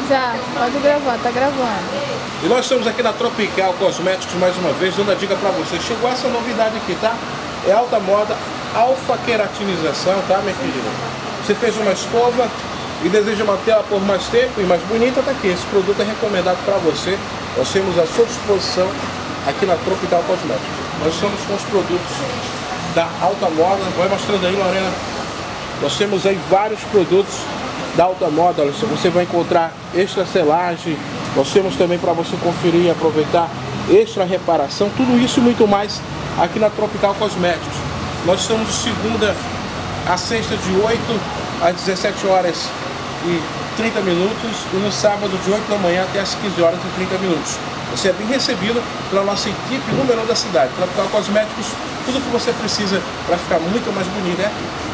Já, pode gravar, tá gravando. E nós estamos aqui na Tropical Cosméticos mais uma vez, dando a dica pra você. Chegou essa novidade aqui, tá? É alta moda, alfa queratinização, tá, minha querida? Você fez uma escova e deseja manter ela por mais tempo e mais bonita, tá aqui. Esse produto é recomendado para você. Nós temos à sua disposição aqui na Tropical Cosméticos. Nós estamos com os produtos da alta moda. Vai mostrando aí, Lorena. Nós temos aí vários produtos da alta moda. Você vai encontrar extra selagem. Nós temos também para você conferir e aproveitar extra reparação. Tudo isso e muito mais aqui na Tropical Cosméticos. Nós estamos de segunda a sexta de 8 às 17 horas e 30 minutos e no sábado de 8 da manhã até às 15 horas e 30 minutos. Você é bem recebido pela nossa equipe número 1 da cidade. Tropical Cosméticos, tudo que você precisa para ficar muito mais bonito é aqui.